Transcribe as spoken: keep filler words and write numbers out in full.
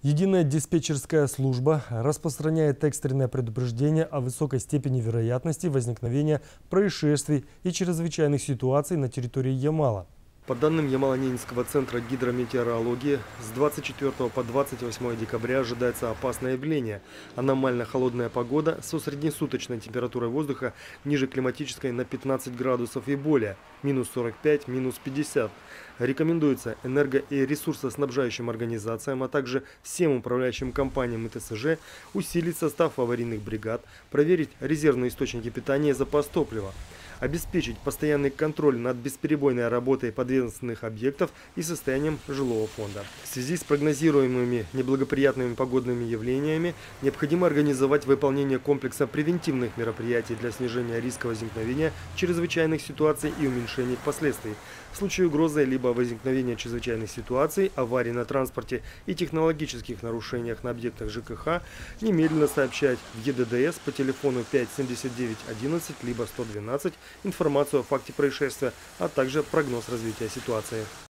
Единая диспетчерская служба распространяет экстренное предупреждение о высокой степени вероятности возникновения происшествий и чрезвычайных ситуаций на территории Ямала. По данным Ямало-Ненецкого центра гидрометеорологии, с двадцать четвёртого по двадцать восьмое декабря ожидается опасное явление. Аномально холодная погода со среднесуточной температурой воздуха ниже климатической на пятнадцать градусов и более, минус сорок пять, минус пятьдесят. Рекомендуется энерго- и ресурсоснабжающим организациям, а также всем управляющим компаниям и Т С Ж усилить состав аварийных бригад, проверить резервные источники питания и запас топлива, обеспечить постоянный контроль над бесперебойной работой подведомственных объектов и состоянием жилого фонда. В связи с прогнозируемыми неблагоприятными погодными явлениями необходимо организовать выполнение комплекса превентивных мероприятий для снижения риска возникновения чрезвычайных ситуаций и уменьшения их последствий. В случае угрозы либо возникновения чрезвычайных ситуаций, аварий на транспорте и технологических нарушениях на объектах Ж К Х немедленно сообщать в Е Д Д С по телефону пять семьдесят девять одиннадцать либо сто двенадцать информацию о факте происшествия, а также прогноз развития ситуации.